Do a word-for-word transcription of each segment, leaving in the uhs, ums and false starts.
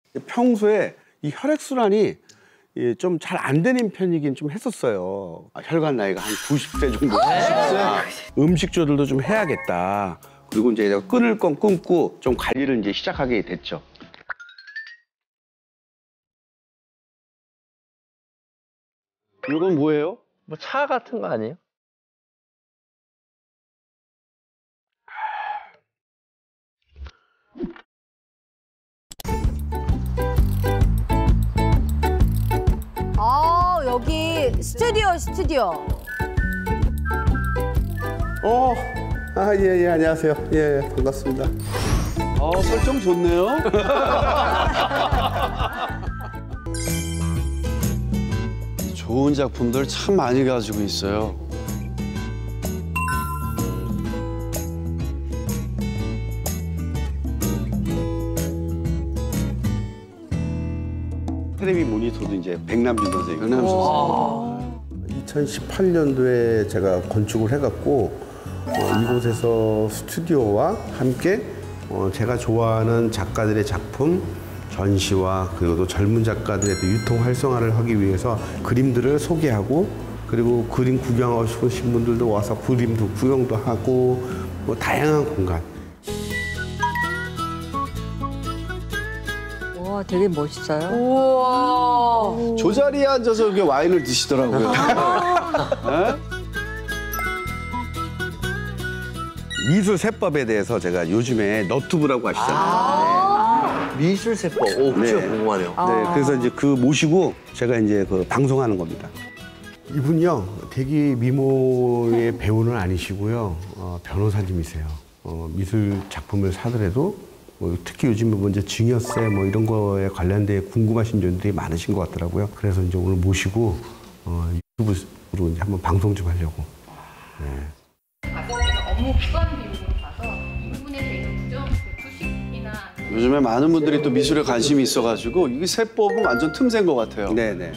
평소에 이 혈액순환이 좀 잘 안 되는 편이긴 좀 했었어요. 혈관 나이가 한 구십 세 정도. 아, 음식조절도 좀 해야겠다. 그리고 이제 내가 끊을 건 끊고 좀 관리를 이제 시작하게 됐죠. 이건 뭐예요? 뭐 차 같은 거 아니에요? 아, 여기 스튜디오, 스튜디오. 어, 아, 예, 예, 안녕하세요. 예, 반갑습니다. 어, 설정 좋네요. 좋은 작품들 참 많이 가지고 있어요. 테레비 모니터도 이제 백남준 선생님. 백남준 선생님. 이천십팔 년도에 제가 건축을 해갖고 어, 이곳에서 스튜디오와 함께 어, 제가 좋아하는 작가들의 작품 전시와 그리고 또 젊은 작가들의 또 유통 활성화를 하기 위해서 그림들을 소개하고 그리고 그림 구경하고 싶으신 분들도 와서 그림도 구경도 하고 뭐 다양한 공간. 와, 되게 멋있어요. 우와. 저 자리에 앉아서 이렇게 와인을 드시더라고요. 미술 세법에 대해서 제가 요즘에 너튜브라고 아시잖아요. 아 미술 세법. 오, 진짜 네. 궁금하네요. 네, 그래서 이제 그 모시고 제가 이제 그 방송하는 겁니다. 이분이요, 되게 미모의 배우는 아니시고요, 어, 변호사님이세요. 어, 미술 작품을 사더라도 뭐 특히 요즘에 뭐 이제 증여세 뭐 이런 거에 관련돼 궁금하신 분들이 많으신 것 같더라고요. 그래서 이제 오늘 모시고 어, 유튜브로 이제 한번 방송 좀 하려고. 네. 가정에서 업무 기관 비용으로 봐서 부분에 대한 부정 투식이나 요즘에 많은 분들이 또 미술에 관심이 있어가지고 이게 세법은 완전 틈새인 것 같아요. 네네.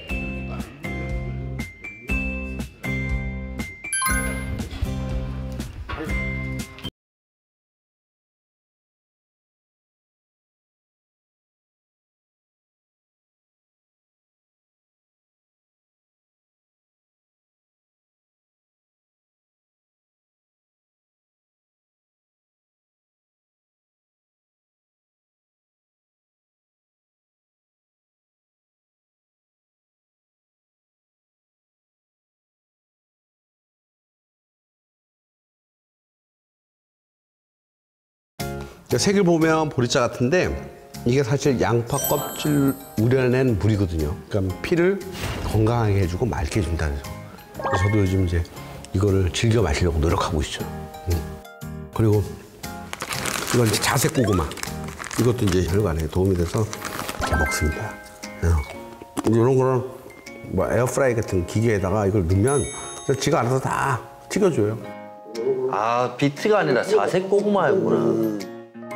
색을 보면 보리자 같은데 이게 사실 양파 껍질 우려낸 물이거든요. 그러니까 피를 건강하게 해주고 맑게 해준다. 그래서 저도 요즘 이제 이거를 즐겨 마시려고 노력하고 있죠. 음. 그리고 이건 이제 자색 고구마. 이것도 이제 혈관에 도움이 돼서 잘 먹습니다. 음. 이런 거는 뭐 에어프라이 같은 기계에다가 이걸 넣으면 지가 알아서 다 튀겨줘요. 아, 비트가 아니라 자색 고구마였구나.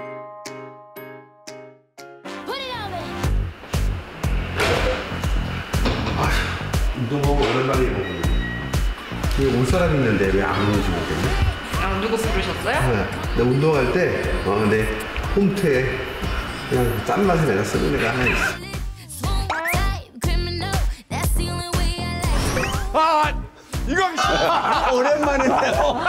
운동하고 오랜만에 먹는 여기 올 사람 있는데 왜 안 오는지 모르겠네. 아, 누구 부르셨어요? 네. 내가 운동할 때 어, 내 홈트에 그냥 짠 맛을 내가 쓰는 애가 하나 있어. 아, 이거 오랜만이네요.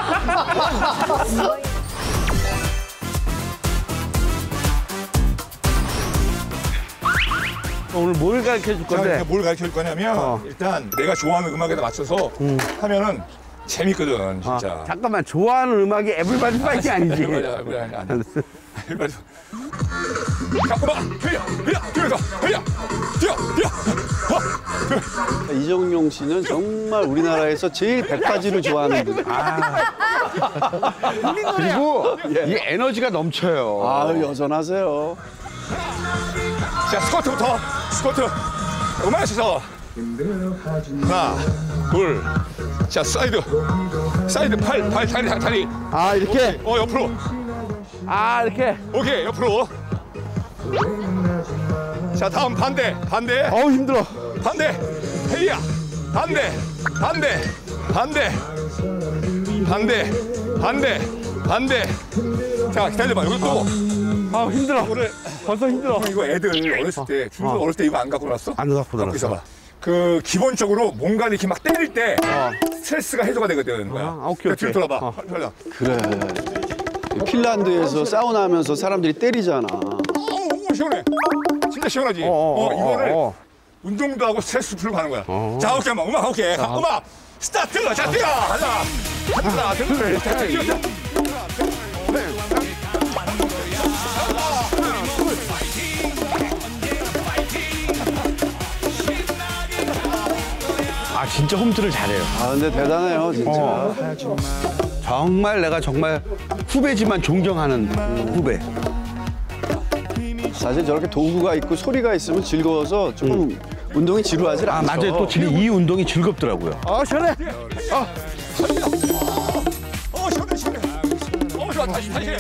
오늘 뭘 가르쳐 줄 자, 건데? 그러니까 뭘 가르쳐 줄 거냐면 어. 일단 내가 좋아하는 음악에다 맞춰서 음. 하면은 재밌거든 진짜. 아, 잠깐만, 좋아하는 음악이 에브리바디 파이팅 아니지? 맞아, 맞아, 맞아. 에브리바디. 자, 음악, 헤야, 헤야, 뛰어서, 헤야, 뛰어, 뛰어. 이정용 씨는 정말 우리나라에서 제일 백바지를 좋아하는 분. 아. 그리고 이 에너지가 넘쳐요. 아, 여전하세요. 자, 스쿼트부터, 스쿼트. 음악에서 하나, 둘, 자, 사이드, 사이드 팔, 팔, 다리, 다리. 아, 이렇게? 어, 옆으로. 아, 이렇게? 오케이, 옆으로. 자, 다음 반대, 반대. 어우, 힘들어. 반대, 헤이야, 반대, 반대, 반대, 반대, 반대, 반대. 자, 기다려봐. 여기 또 아 힘들어. 벌써 힘들어. 형 이거 애들 어렸을 때 준수 어렸을 때 이거 안 갖고 놀았어? 안 갖고 놀았어. 있어봐. 그 기본적으로 뭔가 이렇게 막 때릴 때 스트레스가 해소가 되거든. 거야. 아, 오케이, 뒤로 오케이. 돌아봐. 어. 돌아봐. 그래. 핀란드에서 사우나 하면서 사람들이 때리잖아. 오, 시원해. 진짜 시원하지. 어, 어, 어, 어, 이거를 어. 운동도 하고 스트레스 풀고 하는 거야. 어. 자, 오케이, 한번 음악 오케이. 자, 음악 스타트. 자, 뛰어. 하자. 하나, 둘, 셋, 뛰어, 뛰어. 아 진짜 홈트를 잘해요. 아 근데 대단해요 진짜. 어. 정말 내가 정말 후배지만 존경하는 후배. 사실 저렇게 도구가 있고 소리가 있으면 즐거워서 조금 운동이 지루하지 아 않죠. 맞아요. 또 지금 이 운동이 즐겁더라고요. 아 시원해. 어, 시원해, 시원해. 어, 좋아, 다시, 다시.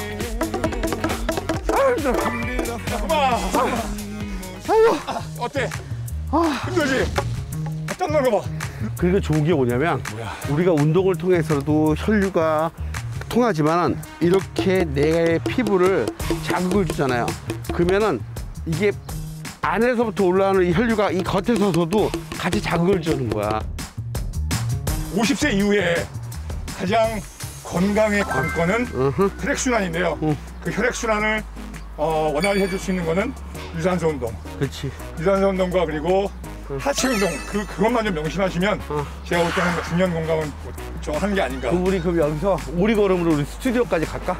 아, 힘들어. 자, 그만. 아이고. 어때? 힘들지? 아, 땀 나는 거 봐. 그리고 좋은 게 뭐냐면 우리가 운동을 통해서도 혈류가 통하지만 이렇게 내 피부를 자극을 주잖아요. 그러면은 이게 안에서부터 올라오는 이 혈류가 이 겉에서도 같이 자극을 주는 거야. 오십 세 이후에 가장 건강의 관건은 혈액순환인데요. 그 혈액순환을 어, 원활히 해줄 수 있는 거는 유산소 운동. 그렇지. 유산소 운동과 그리고 하체 운동. 그, 그것만 좀 명심하시면 제가 볼 때는 중년 건강은 저 하는 게 아닌가. 그럼 우리 그럼 여기서 오리 걸음으로 우리 스튜디오까지 갈까?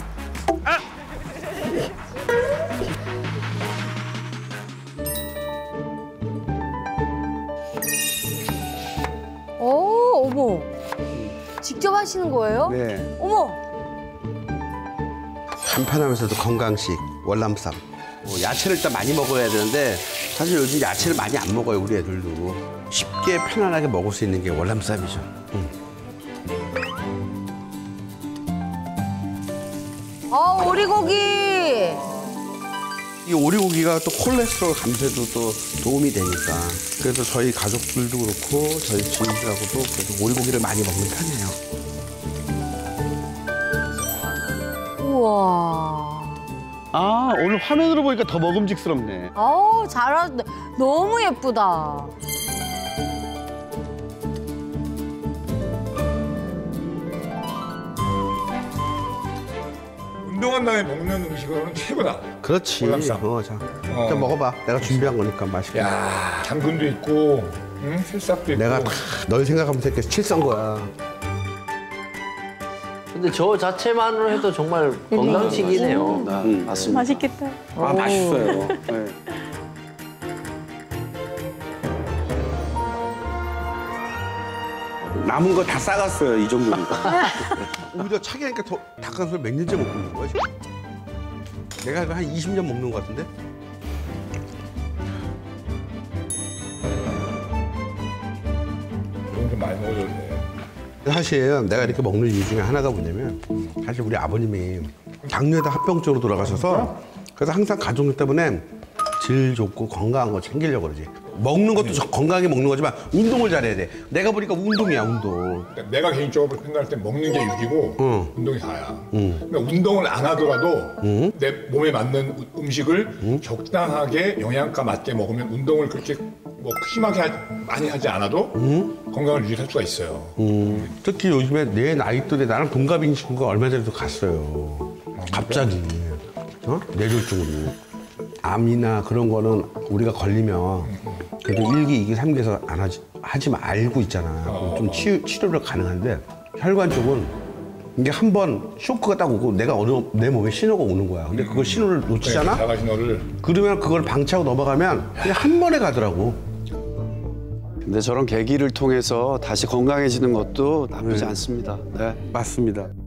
오, 어머. 직접 하시는 거예요? 네. 어머. 간편하면서도 건강식 월남쌈. 뭐 야채를 일단 많이 먹어야 되는데 사실 요즘 야채를 많이 안 먹어요 우리 애들도. 쉽게 편안하게 먹을 수 있는 게 월남쌈이죠. 응. 아, 오리고기. 이 오리고기가 또 콜레스테롤 감소에도 또 도움이 되니까 그래서 저희 가족들도 그렇고 저희 지인들하고도 그래도 오리고기를 많이 먹는 편이에요. 우와. 아 오늘 화면으로 보니까 더 먹음직스럽네. 아우, 잘한다. 너무 예쁘다. 운동한 다음에 먹는 음식으로는 최고다. 그렇지. 월남쌈. 어, 자, 어. 일단 먹어봐. 내가 준비한 거니까 맛있게. 야, 당근도 있고, 응? 새싹도 있고. 내가 다 널 생각하면서 이렇게 칠선 거야. 근데 저 자체만으로 해도 정말 건강식이네요. 아, 맞습니다. 맛있겠다. 아 맛있어요. 네. 남은 거 다 싸갔어요 이 정도니까. 오히려 차게 하니까 더 닭가슴살 몇 년째 먹고 있는 거야 지금. 내가 이거 한 이십 년 먹는 거 같은데. 좀 많이 먹어줘야 돼. 사실 내가 이렇게 먹는 이유 중에 하나가 뭐냐면 사실 우리 아버님이 당뇨에다 합병증으로 돌아가셔서 그래서 항상 가족 때문에 질 좋고 건강한 거 챙기려고 그러지. 먹는 것도 저- 건강하게 먹는 거지만 운동을 잘해야 돼. 내가 보니까 운동이야 운동. 그러니까 내가 개인적으로 생각할 때 먹는 게 육이고 응. 운동이 사야. 그러니까 운동을 안 하더라도 내 몸에 맞는 우- 음식을 적당하게 영양가 맞게 먹으면 운동을 그렇게 뭐 심하게 하- 많이 하지 않아도 건강을 유지할 수가 있어요. 음, 특히 요즘에 내 나이 또래 나랑 동갑인 친구가 얼마 전에도 갔어요. 갑자기 어? 뇌졸중으로. 암이나 그런 거는 우리가 걸리면 그래도 일 기, 이 기, 삼 기에서 안 하지, 하지 말고 있잖아. 그럼 좀 치, 치료를 가능한데 혈관 쪽은 이게 한 번 쇼크가 딱 오고 내가 어느 내 몸에 신호가 오는 거야. 근데 그걸 신호를 놓치잖아? 자가 신호를 그러면 그걸 방치하고 넘어가면 그냥 한 번에 가더라고. 근데 저런 계기를 통해서 다시 건강해지는 것도 나쁘지 않습니다. 네. 맞습니다.